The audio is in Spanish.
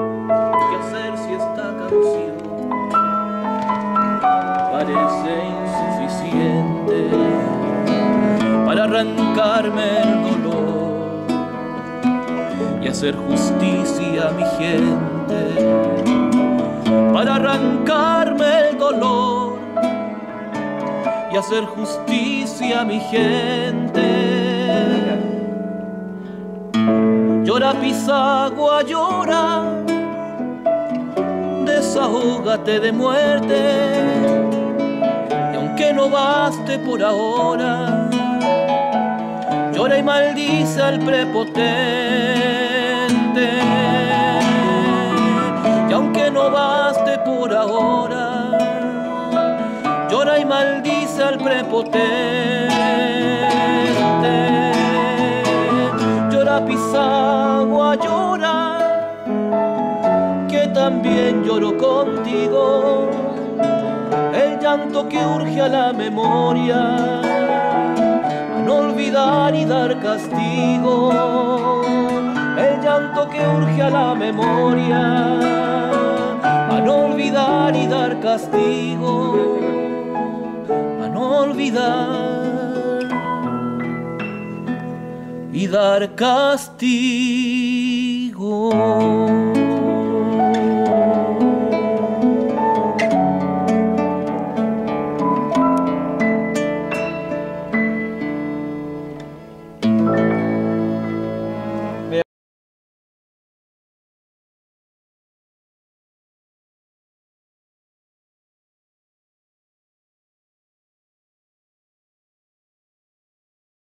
¿Qué hacer si esta canción parece insuficiente para arrancarme el dolor y hacer justicia a mi gente? Para arrancarme el dolor y hacer justicia a mi gente. Llora Pisagua, llora, desahógate de muerte, y aunque no baste por ahora, llora y maldice al prepotente. Y aunque no baste por ahora, llora y maldice al prepotente. Llora Pisagua, llora, que también lloro contigo, el llanto que urge a la memoria, a no olvidar y dar castigo, el llanto que urge a la memoria, a no olvidar y dar castigo, a no olvidar y dar castigo.